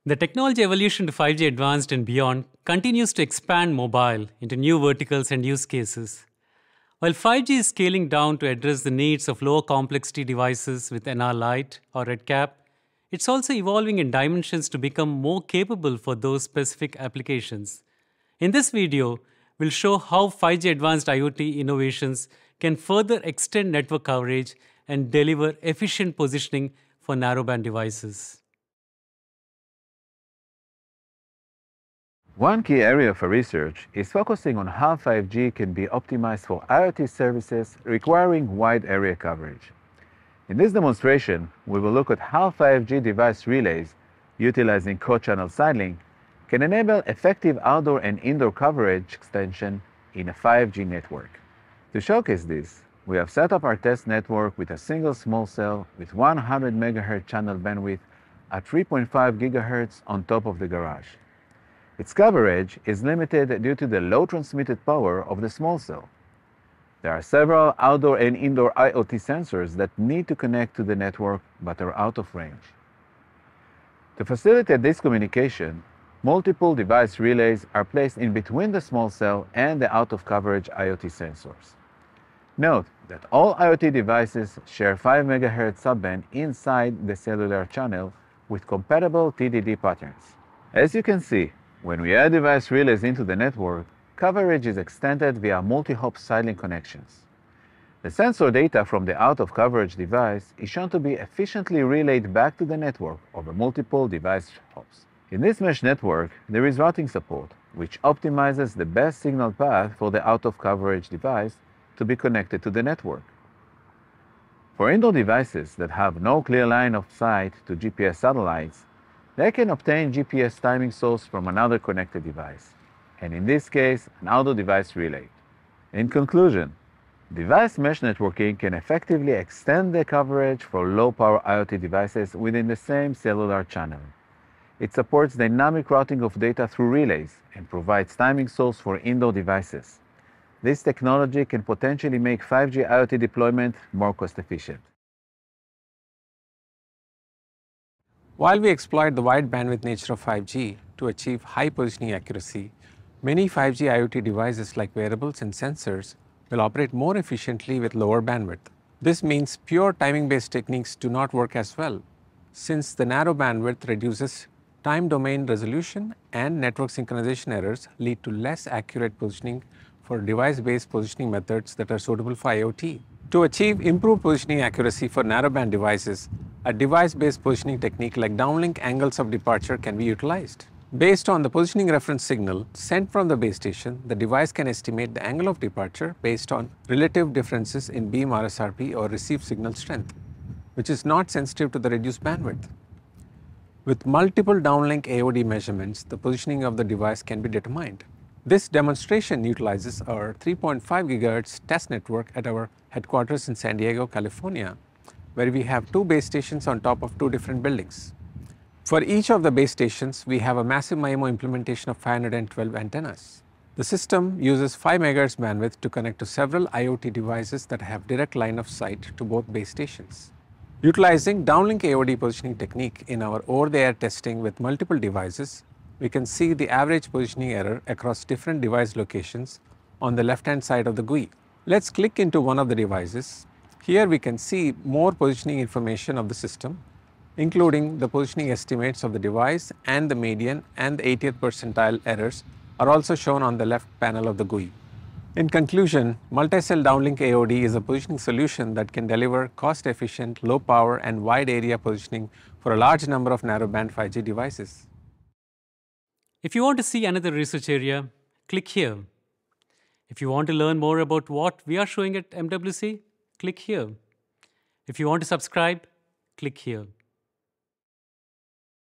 The technology evolution to 5G Advanced and beyond continues to expand mobile into new verticals and use cases. While 5G is scaling down to address the needs of lower complexity devices with NR Lite or RedCap, it's also evolving in dimensions to become more capable for those specific applications. In this video, we'll show how 5G Advanced IoT innovations can further extend network coverage and deliver efficient positioning for narrowband devices. One key area for research is focusing on how 5G can be optimized for IoT services requiring wide area coverage. In this demonstration, we will look at how 5G device relays utilizing co-channel sidelink can enable effective outdoor and indoor coverage extension in a 5G network. To showcase this, we have set up our test network with a single small cell with 100 MHz channel bandwidth at 3.5 GHz on top of the garage. Its coverage is limited due to the low transmitted power of the small cell. There are several outdoor and indoor IoT sensors that need to connect to the network but are out of range. To facilitate this communication, multiple device relays are placed in between the small cell and the out-of-coverage IoT sensors. Note that all IoT devices share 5 MHz subband inside the cellular channel with compatible TDD patterns. As you can see, when we add device relays into the network, coverage is extended via multi-hop sidelink connections. The sensor data from the out-of-coverage device is shown to be efficiently relayed back to the network over multiple device hops. In this mesh network, there is routing support, which optimizes the best signal path for the out-of-coverage device to be connected to the network. For indoor devices that have no clear line of sight to GPS satellites, they can obtain GPS timing source from another connected device, and in this case, an outdoor device relay. In conclusion, device mesh networking can effectively extend the coverage for low-power IoT devices within the same cellular channel. It supports dynamic routing of data through relays and provides timing source for indoor devices. This technology can potentially make 5G IoT deployment more cost-efficient. While we exploit the wide bandwidth nature of 5G to achieve high positioning accuracy, many 5G IoT devices like wearables and sensors will operate more efficiently with lower bandwidth. This means pure timing-based techniques do not work as well, since the narrow bandwidth reduces time domain resolution and network synchronization errors lead to less accurate positioning for device-based positioning methods that are suitable for IoT. To achieve improved positioning accuracy for narrowband devices, a device-based positioning technique like downlink angles of departure can be utilized. Based on the positioning reference signal sent from the base station, the device can estimate the angle of departure based on relative differences in beam RSRP or received signal strength, which is not sensitive to the reduced bandwidth. With multiple downlink AoD measurements, the positioning of the device can be determined. This demonstration utilizes our 3.5 GHz test network at our headquarters in San Diego, California, where we have two base stations on top of two different buildings. For each of the base stations, we have a massive MIMO implementation of 512 antennas. The system uses 5 MHz bandwidth to connect to several IoT devices that have direct line of sight to both base stations. Utilizing downlink AoD positioning technique in our over-the-air testing with multiple devices, we can see the average positioning error across different device locations on the left-hand side of the GUI. Let's click into one of the devices. Here we can see more positioning information of the system, including the positioning estimates of the device, and the median and the 80th percentile errors are also shown on the left panel of the GUI. In conclusion, multi-cell downlink AoD is a positioning solution that can deliver cost-efficient, low-power and wide area positioning for a large number of narrowband 5G devices. If you want to see another research area, click here. If you want to learn more about what we are showing at MWC, click here. If you want to subscribe, click here.